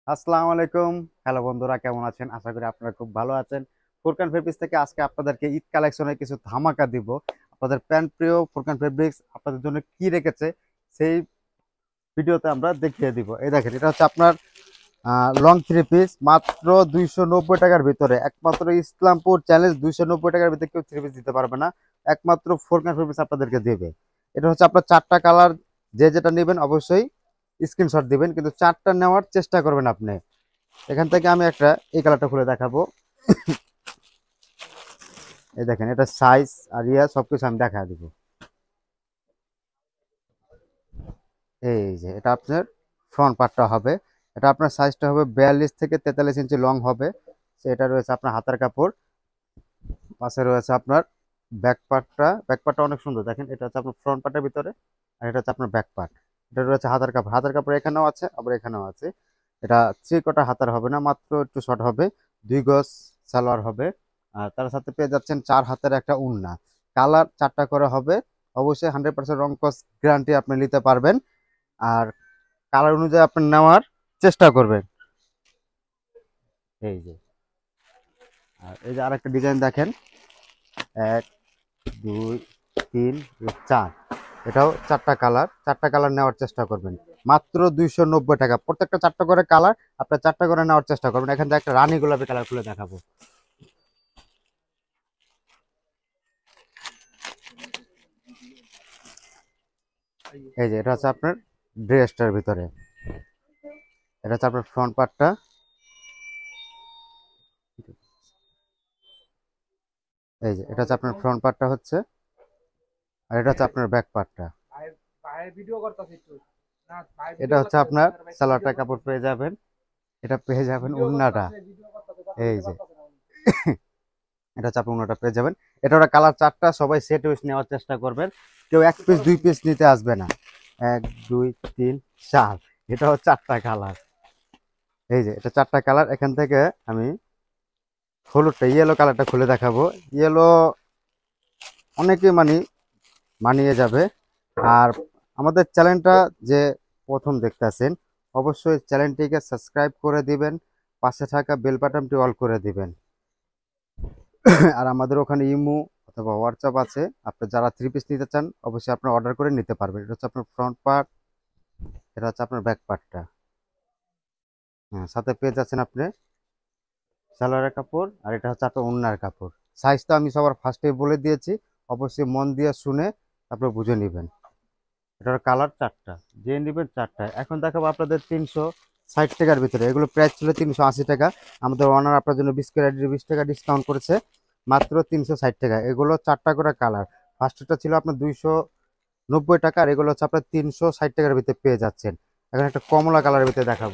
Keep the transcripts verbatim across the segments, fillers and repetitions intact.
আসসালামু আলাইকুম। হ্যালো বন্ধুরা, কেমন আছেন? আশা করি আপনারা খুব ভালো আছেন। ফুরকান ফেব্রিক্স থেকে আজকে আপনাদেরকে ঈদ কালেকশনের কিছু ধামাকা দিব। আপনাদের প্যান্ট প্রিয় ফুরকান ফেব্রিক্স আপনাদের জন্য কি রেখেছে সেই ভিডিওতে আমরা দেখিয়ে দিব। এই দেখেন, এটা হচ্ছে আপনার লং থ্রি পিস, মাত্র দুইশো নব্বই টাকার ভিতরে। একমাত্র ইসলামপুর চ্যালেঞ্জ দুইশো নব্বই টাকার ভিতরে কেউ থ্রি পিস দিতে পারবে না, একমাত্র ফুরকান ফেব্রিক্স আপনাদেরকে দেবে। এটা হচ্ছে আপনার চারটা কালার, যে যেটা নেবেন অবশ্যই স্ক্রিনশট দিবেন, কিন্তু চারটা নেওয়ার চেষ্টা করবেন আপনি। এখান থেকে আমি একটা এই কালারটা খুলে দেখাবো। এই দেখেন, এটা সাইজ আর ইয়া সবকিছু আমি দেখা দিব। এই যে এটা আপনার ফ্রন্ট পার্টটা হবে। এটা আপনার সাইজটা হবে বিয়াল্লিশ থেকে তেতাল্লিশ ইঞ্চি লং হবে। এটা রয়েছে আপনার হাতার কাপড়। পাশে রয়েছে আপনার ব্যাক পার্টটা। ব্যাক পার্টটা অনেক সুন্দর, দেখেন এটা হচ্ছে আপনার ফ্রন্ট পার্টের ভিতরে, আর এটা হচ্ছে আপনার ব্যাক পার্ট। এটা রয়েছে হাতার কাপড়। হাতার কাপড় এখানেও আছে, আবার এখানেও আছে। এটা থ্রি কোয়ার্টার হাতার হবে না, মাত্র একটু শর্ট হবে। দুই গজ সালোয়ার হবে। আর তার সাথে পেয়ে যাচ্ছেন চার হাতের একটা উন্না। কালার চারটা করে হবে। অবশ্যই হান্ড্রেড পার্সেন্ট রং কস গ্যারান্টি আপনি নিতে পারবেন। আর কালার অনুযায়ী আপনি নেওয়ার চেষ্টা করবেন। এই যে, আর এই যে আরেকটা ডিজাইন দেখেন, এক, দুই, তিন, চার। এটাও চারটা কালার, চারটা কালার নেওয়ার চেষ্টা করবেন। মাত্র দুইশো নব্বই টাকা প্রত্যেকটা, চারটা করে কালার। আপনার চারটা করে নেওয়ার চেষ্টা করবেন। এখান থেকে একটা রানী গোলাপি কালার খুলে দেখাবো। এই যে এটা হচ্ছে আপনার ড্রেসটার ভিতরে। এটা হচ্ছে আপনার ফ্রন্ট পার্টটা। এই যে এটা হচ্ছে আপনার ফ্রন্ট পার্টটা হচ্ছে, আর এটা হচ্ছে আপনার ব্যাক পার্টটা। এটা হচ্ছে আপনার সালোয়ারটা কাপড় পেয়ে যাবেন। এটা পেয়ে যাবেন উন্নাটা। এই যে এটা হচ্ছে আপনি উন্নাটা পেয়ে যাবেন। এটা ওরা কালার চারটা, সবাই সেট ওয়াইজ নেওয়ার চেষ্টা করবেন। কেউ এক পিস দুই পিস নিতে আসবে না। এক, দুই, তিন, চার। এটা হচ্ছে চারটা কালার। এই যে এটা চারটা কালার। এখান থেকে আমি হলুদটা, ইয়েলো কালারটা খুলে দেখাবো। ইয়েলো অনেকে মানে মানিয়ে যাবে। আর আমাদের চ্যানেলটা যে প্রথম দেখতেছেন, অবশ্যই চ্যানেলটিকে সাবস্ক্রাইব করে দিবেন, পাশে থাকা বেল বাটনটি অল করে দিবেন। আর আমাদের ওখানে ইমো অথবা হোয়াটসঅ্যাপ আছে। আপনি যারা থ্রি পিস নিতে চান অবশ্যই আপনার অর্ডার করে নিতে পারবেন। এটা হচ্ছে আপনার ফ্রন্ট পার্ট, এটা হচ্ছে আপনার ব্যাক পার্টটা। হ্যাঁ, সাথে পেয়ে যাচ্ছেন আপনি সালোয়ারের কাপড়, আর এটা হচ্ছে আপনার ওড়নার কাপড়। সাইজ তো আমি সবার ফার্স্টে বলে দিয়েছি, অবশ্যই মন দিয়ে শুনে তারপরে বুঝে নেবেন। এটার কালার চারটা, যে নেবেন চারটা। এখন দেখাবো আপনাদের তিনশো ষাট টাকার ভিতরে। এগুলো প্রাইস ছিল তিনশো আশি টাকা। আমাদের ওনার আপনার জন্য বিশ টাকা বিশ টাকা ডিসকাউন্ট করেছে, মাত্র তিনশো ষাট টাকা। এগুলো চারটা করে কালার। ফার্স্টটা ছিল আপনার দুইশো নব্বই টাকা, আর এগুলো হচ্ছে আপনার তিনশো ষাট টাকার ভিতরে পেয়ে যাচ্ছেন। এখন একটা কমলা কালারের ভিতরে দেখাবো।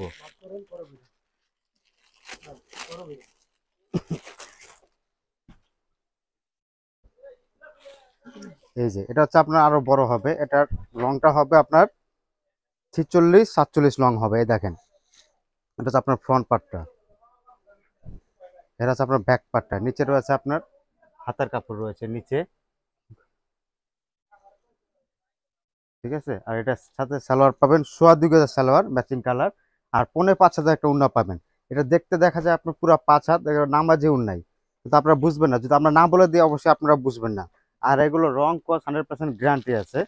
এই যে এটা হচ্ছে আপনার আরো বড় হবে। এটার লংটা হবে আপনার ছিচল্লিশ সাতচল্লিশ লং হবে। এই দেখেন, এটা হচ্ছে আপনার ফ্রন্ট পার্টটা। এটা হচ্ছে আপনার ব্যাক পার্টটা। নিচে রয়েছে আপনার হাতার কাপড় রয়েছে নিচে, ঠিক আছে। আর এটার সাথে সালোয়ার পাবেন সোয়া দুই গজের সালোয়ার, ম্যাচিং কালার। আর পৌনে পাঁচ হাজার একটা উন্না পাবেন। এটা দেখতে দেখা যায় আপনার পুরো পাঁচ হাত, নামাজি উন্নাই, কিন্তু আপনারা বুঝবেন না যদি আমরা না বলে দিই, অবশ্যই আপনারা বুঝবেন না। আর এগুলো রং কস হান্ড্রেড পার্সেন্ট গ্যারান্টি আছে।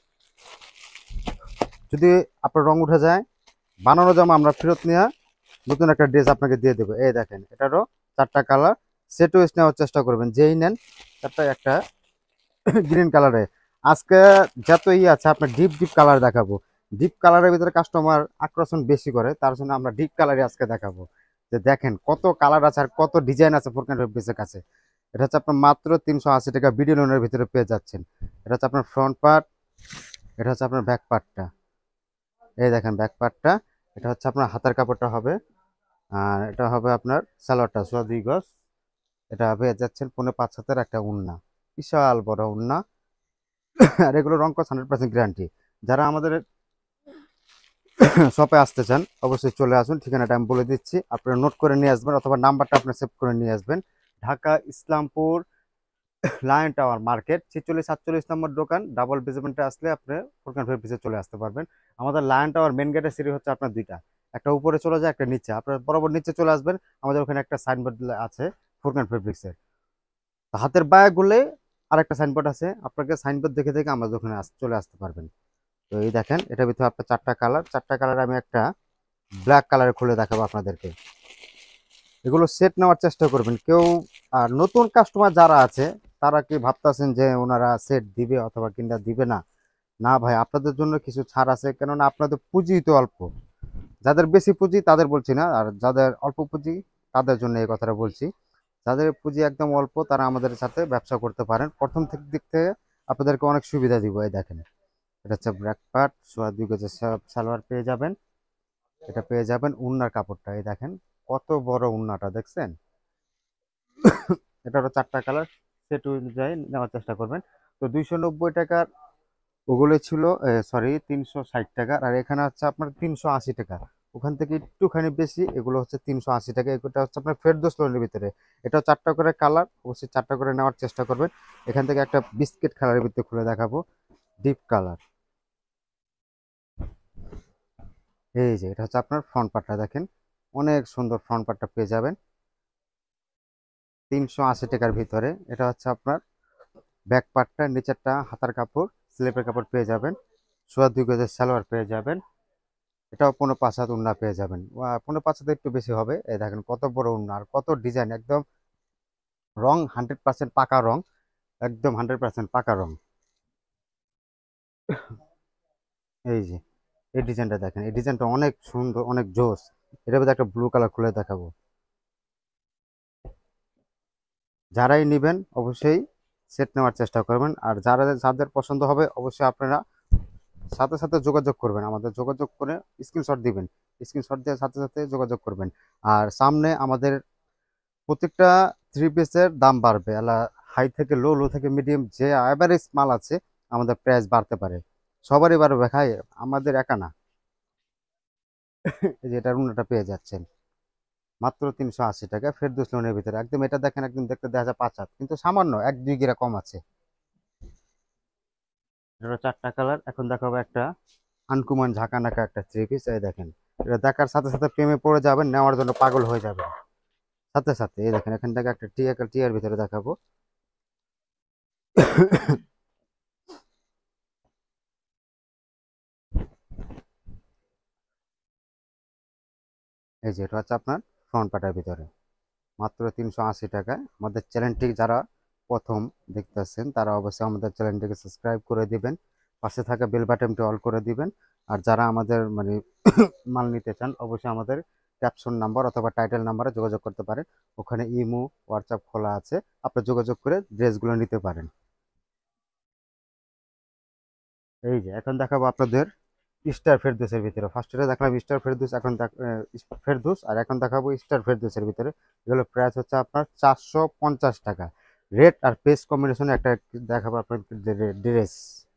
যদি আপনার রং উঠে যায়, বানানো জামা আমরা ফেরত নিয়ে নতুন একটা ড্রেস আপনাকে দিয়ে দেবো। এই দেখেন, এটারও চারটা কালার। সেট ওয়েস নেওয়ার চেষ্টা করবেন, যেই নেন চারটা একটা গ্রিন কালারে। আজকে যত ই আছে আপনার ডিপ ডিপ কালার দেখাবো। ডিপ কালারের ভিতরে কাস্টমার আকর্ষণ বেশি করে, তার জন্য আমরা ডিপ কালারই আজকে দেখাবো। যে দেখেন কত কালার আছে আর কত ডিজাইন আছে ফুরকান ফেব্রিক্সের কাছে। এটা হচ্ছে আপনার মাত্র তিনশো আশি টাকা বিডি লোনের ভিতরে পেয়ে যাচ্ছেন। এটা হচ্ছে আপনার ফ্রন্ট পার্ট, এটা হচ্ছে আপনার ব্যাক পার্টটা। এই দেখেন ব্যাক পার্টটা। এটা হচ্ছে আপনার হাতার কাপড়টা হবে। আর এটা হবে আপনার সালোয়ারটা সোয়া দুই গজ। এটা পেয়ে যাচ্ছেন পৌনে পাঁচ হাতের একটা উন্না, বিশাল বড় উন্না। আর এগুলো রং কস হান্ড্রেড পার্সেন্ট গ্যারান্টি। যারা আমাদের শপে আসতে চান অবশ্যই চলে আসুন। ঠিকানাটা আমি বলে দিচ্ছি, আপনারা নোট করে নিয়ে আসবেন, অথবা নাম্বারটা আপনার সেভ করে নিয়ে আসবেন। Dhaka Islampur lion tower market, ছেচল্লিশ সাতচল্লিশ নম্বর দোকান, ডাবল বেসমেন্টে আসলে আপনি ফুরকান ফেব্রিক্সে চলে আসতে পারবেন। আমাদের লায়ন টাওয়ার মেন গেটের সিঁড়ি হচ্ছে আপনার দুইটা। একটা উপরে চলে যায়, একটা নিচে। আপনার বরাবর নিচে চলে আসবেন, আমাদের ওখানে একটা সাইনবোর্ড আছে ফুরকান ফেব্রিক্সের। তো হাতের বায়া গুলে আরেকটা সাইনবোর্ড আছে, আপনাকে সাইনবোর্ড দেখে দেখে আমাদের ওখানে আস- চলে আসতে পারবেন। তো এই দেখেন, এটার ভিতরে আপনার চারটা কালার, চারটা কালার আমি একটা ব্ল্যাক কালারে খুলে দেখাবো আপনাদেরকে। এগুলো সেট নেওয়ার চেষ্টা করবেন কেউ। আর নতুন কাস্টমার যারা আছে তারা কি ভাবতেছেন যে ওনারা সেট দিবে অথবা কিনা দিবে না? না ভাই, আপনাদের জন্য কিছু ছাড় আছে, কেননা আপনাদের পুঁজি তো অল্প। যাদের বেশি পুঁজি তাদের বলছি না, আর যাদের অল্প পুঁজি তাদের জন্য এই কথাটা বলছি। যাদের পুঁজি একদম অল্প তারা আমাদের সাথে ব্যবসা করতে পারেন। প্রথম থেকে দিক থেকে আপনাদেরকে অনেক সুবিধা দিব। এই দেখেন, এটা হচ্ছে ব্র্যাক পার্ট, সোয়া দুই গজের সালোয়ার পেয়ে যাবেন। এটা পেয়ে যাবেন উন্নার কাপড়টা, এই দেখেন কত বড় উন্নাটা দেখছেন। এটারও চারটা কালার, সেট অনুযায়ী নেওয়ার চেষ্টা করবেন। তো দুইশো নব্বই টাকার ওগুলো ছিল, সরি তিনশো ষাট টাকা, আর এখানে হচ্ছে আপনার তিনশো আশি টাকা। ওখান থেকে একটুখানি বেশি, এগুলো হচ্ছে তিনশো আশি টাকা। এটা হচ্ছে আপনার ফেরদৌস লোনের ভিতরে। এটা চারটা করে কালার, অবশ্যই চারটা করে নেওয়ার চেষ্টা করবেন। এখান থেকে একটা বিস্কিট কালারের ভিতরে খুলে দেখাবো, ডিপ কালার। এই যে এটা হচ্ছে আপনার ফ্রন্ট পার্টটা দেখেন, অনেক সুন্দর ফ্রন্ট পার্টটা পেয়ে যাবেন তিনশো আশি টাকার ভিতরে। এটা হচ্ছে আপনার ব্যাক পার্টটা, নিচেরটা হাতার কাপড়, স্লিপের কাপড় পেয়ে যাবেন। সোয়া দুই গজের সালোয়ার পেয়ে যাবেন। এটাও পনেরো পাঁচ হাত উন্না পেয়ে যাবেন। পনেরো পাঁচ হাতে একটু বেশি হবে। এই দেখেন কত বড় উন্না আর কত ডিজাইন, একদম রং হান্ড্রেড পার্সেন্ট পাকা রং, একদম হান্ড্রেড পার্সেন্ট পাকা রং। এই যে এই ডিজাইনটা দেখেন, এই ডিজাইনটা অনেক সুন্দর, অনেক জোস। এটার মধ্যে একটা ব্লু কালার খুলে দেখাবো। যারাই নেবেন অবশ্যই সেট নেওয়ার চেষ্টা করবেন, আর যারা যাদের পছন্দ হবে অবশ্যই আপনারা সাথে সাথে যোগাযোগ করবেন, আমাদের যোগাযোগ করে স্ক্রিনশট দিবেন। স্ক্রিনশট দেওয়ার সাথে সাথে যোগাযোগ করবেন। আর সামনে আমাদের প্রত্যেকটা থ্রি পিসের দাম বাড়বে, এলা হাই থেকে লো, লো থেকে মিডিয়াম, যে অ্যাভারেজ মাল আছে আমাদের প্রাইস বাড়তে পারে। সবারই বাড়বে ভাই, আমাদের একা না। এই যে এটা রুনাটা পেয়ে যাচ্ছেন মাত্র তিনশো আশি টাকা ফেরদৌস লোনের ভিতরে। একদম এটা দেখেন, একদম দেখতে দেখা যায় পাঁচ হাত, কিন্তু সামান্য এক দুই গিরা কম আছে। এটা চারটা কালার। এখন দেখাবো একটা আনকুমান ঝাঁকা নাকা একটা থ্রি পিস। এই দেখেন, এটা দেখার সাথে সাথে প্রেমে পড়ে যাবেন, নেওয়ার জন্য পাগল হয়ে যাবেন সাথে সাথে। এই দেখেন, এখান থেকে একটা টিয়া টিয়ার ভিতরে দেখাবো। এই যে এটা হচ্ছে আপনার ফ্রন্ট পার্টের ভিতরে মাত্র তিনশো আশি টাকায়। আমাদের চ্যানেলটি যারা প্রথম দেখতেছেন তারা অবশ্যই আমাদের চ্যানেলটিকে সাবস্ক্রাইব করে দিবেন, পাশে থাকা বেল বাটনটি অল করে দিবেন। আর যারা আমাদের মানে মাল নিতে চান অবশ্যই আমাদের ক্যাপশন নাম্বার অথবা টাইটেল নাম্বারে যোগাযোগ করতে পারেন। ওখানে ইমো হোয়াটসঅ্যাপ খোলা আছে, আপনি যোগাযোগ করে ড্রেসগুলো নিতে পারেন। এই যে এখন দেখাবো আপনাদের স্টার ফেরদৌসের ভিতরে। ফার্স্টে দেখলাম স্টার ফেরদৌস, এখন দেখ- আহ, ফেরদৌস, আর এখন দেখাবো স্টার ফেরদৌসের ভিতরে। এগুলো প্রাইস হচ্ছে আপনার চারশো পঞ্চাশ টাকা। রেড আর পেস্ট কম্বিনেশনে একটা দেখাবো আপনার ড্রেস।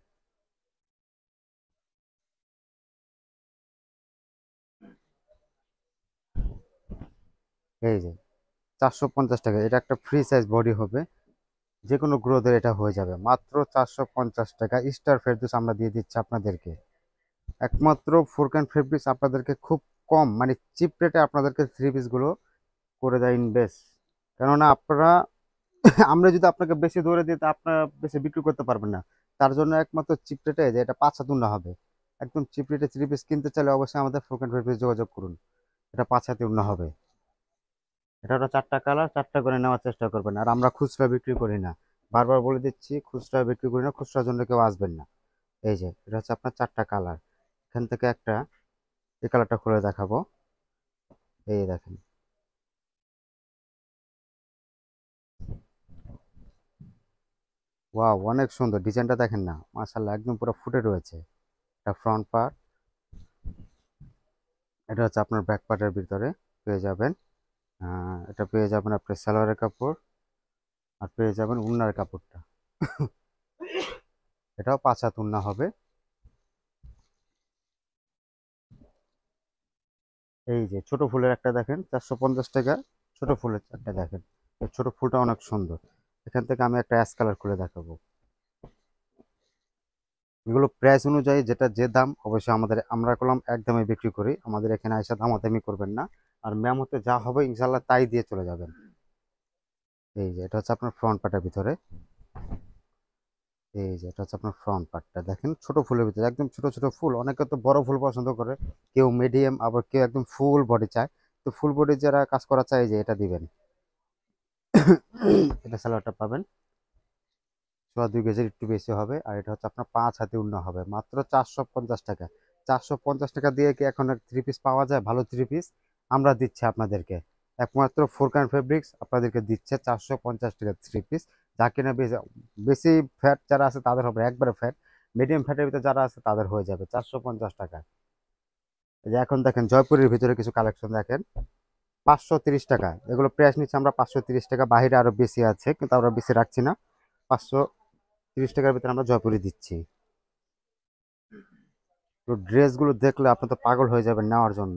এই যে চারশো পঞ্চাশ টাকা, এটা একটা ফ্রি সাইজ বডি হবে, যে কোনো গ্রোথের এটা হয়ে যাবে মাত্র চারশো পঞ্চাশ টাকা। স্টার ফেরদৌস আমরা দিয়ে দিচ্ছি আপনাদেরকে। একমাত্র ফুরকান ফেব্রিক্স আপনাদেরকে খুব কম মানে চিপ রেটে আপনাদেরকে থ্রি পিসগুলো করে দেয় ইনভেস্ট। কেননা আপনারা আমরা যদি আপনাকে বেশি ধরে দিই তা আপনারা বেশি বিক্রি করতে পারবেন না। তার জন্য একমাত্র চিপ রেটে যে এটা পাঁচ হাত উন্না হবে। একদম চিপ রেটে থ্রি পিস কিনতে চাইলে অবশ্যই আমাদের ফুরকান ফেব্রিক্স যোগাযোগ করুন। এটা পাঁচ হাতে উন্না হবে। এটা হলো চারটা কালার, চারটা করে নেওয়ার চেষ্টা করবেন। আর আমরা খুচরা বিক্রি করি না, বারবার বলে দিচ্ছি, খুচরা বিক্রি করি না, খুচরার জন্য কেউ আসবেন না। এই যে এটা হচ্ছে আপনার চারটা কালার। এখান থেকে একটা এই কালারটা খুলে দেখাবো। এই দেখেন, ওয়াও অনেক সুন্দর ডিজাইনটা দেখেন না, মাশাআল্লাহ একদম পুরো ফুটে রয়েছে। এটা ফ্রন্ট পার্ট, এটা হচ্ছে আপনার ব্যাক পার্টের ভিতরে পেয়ে যাবেন। আহ, এটা পেয়ে যাবেন আপনার সালোয়ারের কাপড়, আর পেয়ে যাবেন উন্নার কাপড়টা। এটাও পাঁচ হাত উন্না হবে। এই যে ছোট ফুলের একটা দেখেন চারশো পঞ্চাশ টাকা, ছোট ফুলের একটা দেখেন, এই ছোট ফুলটা অনেক সুন্দর। এখান থেকে আমি একটা অ্যাশ কালার খুলে দেখাবো। এগুলো প্রাইস অনুযায়ী যেটা যে দাম অবশ্যই আমাদের আমরা করলাম একদমই বিক্রি করি, আমাদের এখানে এসে দামাদামি করবেন না। আর মেমোতে যা হবে ইনশাল্লাহ তাই দিয়ে চলে যাবেন। এই যে এটা হচ্ছে আপনার ফ্রন্ট পার্টের ভিতরে, এই যে এটা হচ্ছে আপনার ফ্রন্ট পার্টটা দেখেন, ছোট ফুলের ভিতরে একদম ছোট ছোট ফুল। অনেকে তো বড় ফুল পছন্দ করে, কেউ মিডিয়াম, আবার কেউ একদম ফুল বডি চায়। তো ফুল বডি যারা কাজ করা চায় যে এটা দিবেন। এটা সালোয়ারটা পাবেন সোয়া দুই গেজের একটু বেশি হবে, আর এটা হচ্ছে আপনার পাঁচ হাতে উন্ন হবে মাত্র চারশো পঞ্চাশ টাকা। চারশো পঞ্চাশ টাকা দিয়ে কি এখন থ্রি পিস পাওয়া যায়? ভালো থ্রি পিস আমরা দিচ্ছি আপনাদেরকে, একমাত্র ফোরকান ফেব্রিক্স আপনাদেরকে দিচ্ছে চারশো পঞ্চাশ টাকা থ্রি পিস। যা কিনা বেশি বেশি ফ্যাট যারা আছে তাদের হবে একবারে ফ্যাট, মিডিয়াম ফ্যাটের ভিতরে যারা আছে তাদের হয়ে যাবে চারশো পঞ্চাশ টাকা। এই যে এখন দেখেন জয়পুরের ভিতরে কিছু কালেকশন দেখেন, পাঁচশো তিরিশ টাকা এগুলো প্রাইস নিচ্ছে আমরা, পাঁচশো তিরিশ টাকা। বাইরে আরো বেশি আছে কিন্তু আমরা বেশি রাখছি না, পাঁচশো তিরিশ টাকার ভিতরে আমরা জয়পুরি দিচ্ছি। তো ড্রেসগুলো দেখলে আপনি তো পাগল হয়ে যাবেন নেওয়ার জন্য।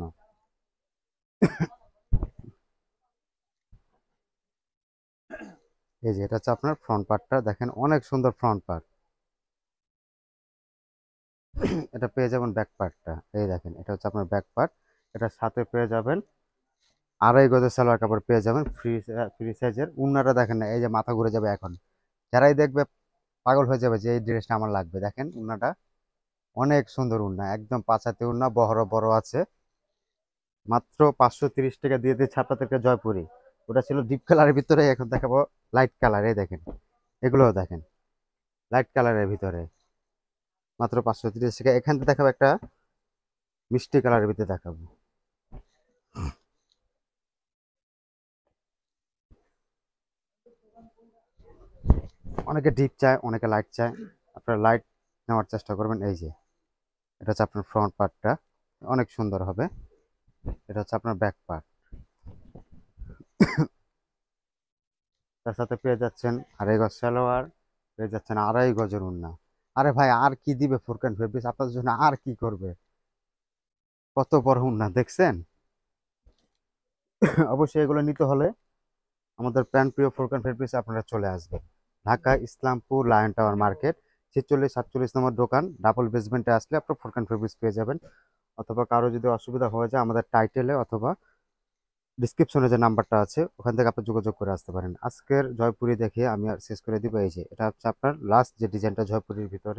এই যে এটা হচ্ছে আপনার ফ্রন্ট পার্টটা দেখেন, অনেক সুন্দর ফ্রন্ট পার্ট। এটা পেয়ে যাবেন ব্যাক পার্টটা, এই দেখেন এটা হচ্ছে আপনার ব্যাক পার্ট। এটার সাথে পেয়ে যাবেন আড়াই গজের সালোয়ার কাপড় পেয়ে যাবেন ফ্রি ফ্রি সাইজের। উন্নাটা দেখেন না, এই যে মাথা ঘুরে যাবে এখন, যারাই দেখবে পাগল হয়ে যাবে যে এই ড্রেসটা আমার লাগবে। দেখেন উন্নাটা অনেক সুন্দর উন্না, একদম পাঁচ হাতে উন্না, বড় বড় আছে। মাত্র পাঁচশো তিরিশ টাকা দিয়ে দিচ্ছে আপনাদেরকে জয়পুরি। ওটা ছিল ডিপ কালারের ভিতরে, এখন দেখাবো লাইট কালার। এই দেখেন এগুলোও দেখেন লাইট কালারের ভিতরে, মাত্র পাঁচশো তিরিশ টাকা। এখান থেকে দেখাবো একটা মিষ্টি কালারের ভিতরে দেখাবো। অনেকে ডিপ চায়, অনেকে লাইট চায়, আপনারা লাইট নেওয়ার চেষ্টা করবেন। এই যে এটা হচ্ছে আপনার ফ্রন্ট পার্টটা, অনেক সুন্দর হবে। এটা হচ্ছে আপনার ব্যাক পার্ট, তার সাথে পেয়ে যাচ্ছেন আড়াই গজ সালোয়ার, পেয়ে যাচ্ছেন আড়াই গজের ওড়না। আরে ভাই আর কি দিবে ফুরকান ফেব্রিক্স আপনাদের জন্য, আর কি করবে? কত বড় ওড়না দেখছেন? অবশ্যই এগুলো নিতে হলে আমাদের প্যান প্রিয় ফুরকান ফেব্রিক্সে আপনারা চলে আসবেন। Dhaka Islampur lion tower market ছেচল্লিশ সাতচল্লিশ নম্বর দোকান, ডাবল বেসমেন্টে আসলে আপনার ফুরকান ফেব্রিক্স পেয়ে যাবেন। অথবা কারো যদি অসুবিধা হয়ে যায় আমাদের টাইটেলে অথবা ডিসক্রিপশনে যে নাম্বারটা আছে ওখান থেকে আপনি যোগাযোগ করে আসতে পারেন। আজকের জয়পুরি দেখে আমি আর শেষ করে দিব। এই যে এটা হচ্ছে আপনার লাস্ট যে ডিজাইনটা জয়পুরির ভিতরে,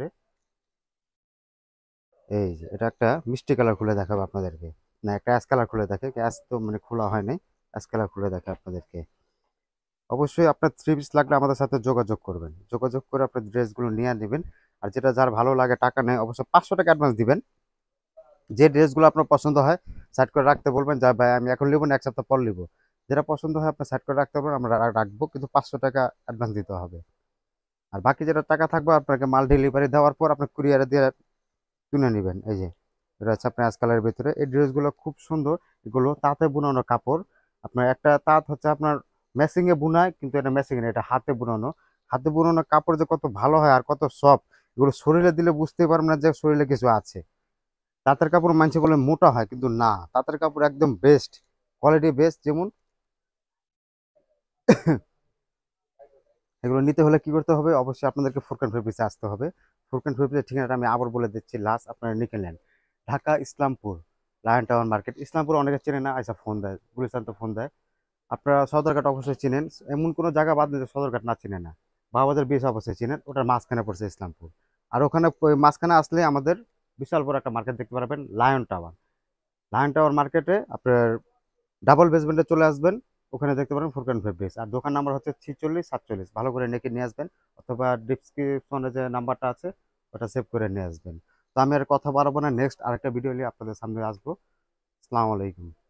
এই যে এটা একটা মিষ্টি কালার খুলে দেখাবো আপনাদেরকে, না একটা অ্যাশ কালার খুলে দেখে, অ্যাশ তো মানে খোলা হয় নাই, অ্যাশ কালার খুলে দেখে আপনাদেরকে। অবশ্যই আপনার থ্রি পিস লাগলে আমাদের সাথে যোগাযোগ করবেন, যোগাযোগ করে আপনার ড্রেসগুলো নিয়ে নেবেন। আর যেটা যার ভালো লাগে টাকা নেয়, অবশ্যই পাঁচশো টাকা অ্যাডভান্স দিবেন। যে ড্রেসগুলো আপনার পছন্দ হয় সাইড করে রাখতে বলবেন, যা ভাই আমি এখন নিবো না এক সপ্তাহ পর নিবো। যেটা পছন্দ হয় আপনার সাইড করে রাখতে বলবেন, আমরা রা- রাখবো, কিন্তু পাঁচশো টাকা অ্যাডভান্স দিতে হবে। আর বাকি যেটা টাকা থাকবে আপনাকে মাল ডেলিভারি দেওয়ার পর আপনার কুরিয়ারে দিয়ে তুলে নেবেন। এই যে এটা হচ্ছে আপনার অ্যাশ কালারের ভিতরে, এই ড্রেসগুলো খুব সুন্দর। এগুলো তাঁতে বুনানো কাপড়, আপনার একটা তাঁত হচ্ছে আপনার মেশিংয়ে বুনায়, কিন্তু এটা মেশিং না, এটা হাতে বুনানো। হাতে বুনানো কাপড় যে কত ভালো হয় আর কত সফট, এগুলো শরীরে দিলে বুঝতে পারবেন না যে শরীরে কিছু আছে। তাঁতের কাপড় মানছে বলে মোটা হয়, কিন্তু না, তাঁতের কাপড় একদম বেস্ট কোয়ালিটি, বেস্ট। যেমন এগুলো নিতে হলে কি করতে হবে? অবশ্যই আপনাদেরকে ফুরকান ফেব্রিক্সে আসতে হবে। ফুরকান ফেব্রিক্সের ঠিকানাটা আমি আবার বলে দিচ্ছি, লাস্ট আপনারা লিখে নেন। Dhaka Islampur lion town market. Islampur অনেকে চেনে না, আচ্ছা ফোন দেয়, গুলিস্তান তো ফোন দেয়। আপনারা সদরঘাট অবশ্যই চিনেন, এমন কোনো জায়গা বাদ নেই যে সদরঘাট না চিনে না। বাবাজার বিচ অবশ্যই চিনেন, ওটার মাঝখানে পড়ছে ইসলামপুর। আর ওখানে ওই মাঝখানে আসলে আমাদের বিশাল বড় একটা মার্কেট দেখতে পারবেন, লায়ন টাওয়ার। লায়ন টাওয়ার মার্কেটে আপনার ডাবল বেসমেন্টে চলে আসবেন, ওখানে দেখতে পারেন ফুরকান ফেব্রিক্স। আর দোকান নাম্বার হচ্ছে ছিচল্লিশ সাতচল্লিশ, ভালো করে নেকে নিয়ে আসবেন, অথবা ডিসক্রিপশনে যে নাম্বারটা আছে ওটা সেভ করে নিয়ে আসবেন। তো আমি আর কথা বাড়াবো না, নেক্সট আরেকটা ভিডিও নিয়ে আপনাদের সামনে আসবো। আসসালামু আলাইকুম।